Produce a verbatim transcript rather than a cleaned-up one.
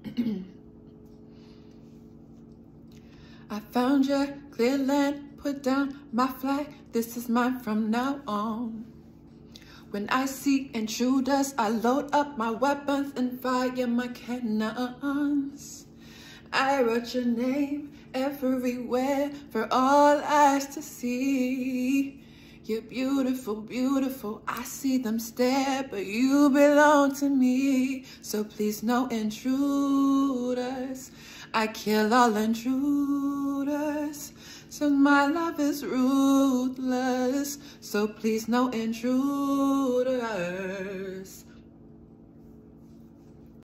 I found your clear land, put down my flag. This is mine from now on. When I see intruders, I load up my weapons and fire my cannons. I wrote your name everywhere for all eyes to see. You're beautiful, beautiful, I see them stare, but you belong to me. So please no intruders, I kill all intruders. So my love is ruthless, so please no intruders.